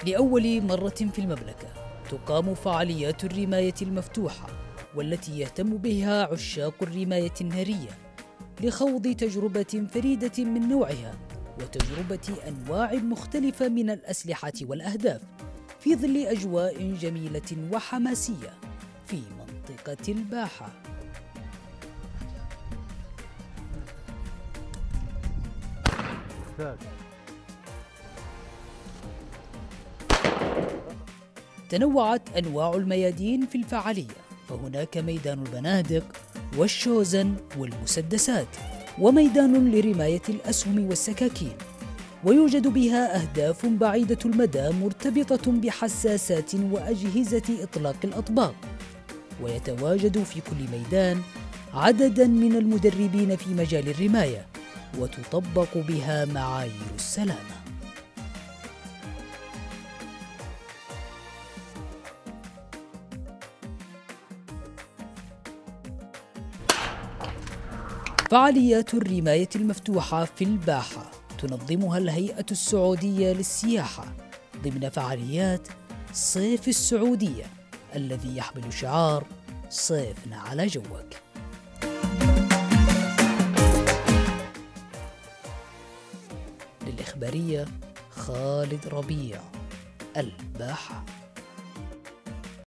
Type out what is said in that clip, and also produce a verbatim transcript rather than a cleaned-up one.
لأول مرة في المملكة تقام فعاليات الرماية المفتوحة، والتي يهتم بها عشاق الرماية النارية لخوض تجربة فريدة من نوعها وتجربة أنواع مختلفة من الأسلحة والأهداف في ظل أجواء جميلة وحماسية في منطقة الباحة. تنوعت أنواع الميادين في الفعالية، فهناك ميدان البنادق والشوزن والمسدسات، وميدان لرماية الأسهم والسكاكين، ويوجد بها أهداف بعيدة المدى مرتبطة بحساسات وأجهزة إطلاق الأطباق، ويتواجد في كل ميدان عدداً من المدربين في مجال الرماية، وتطبق بها معايير السلامة. فعاليات الرماية المفتوحة في الباحة تنظمها الهيئة السعودية للسياحة ضمن فعاليات صيف السعودية، الذي يحمل شعار صيفنا على جوك. للإخبارية خالد ربيع، الباحة.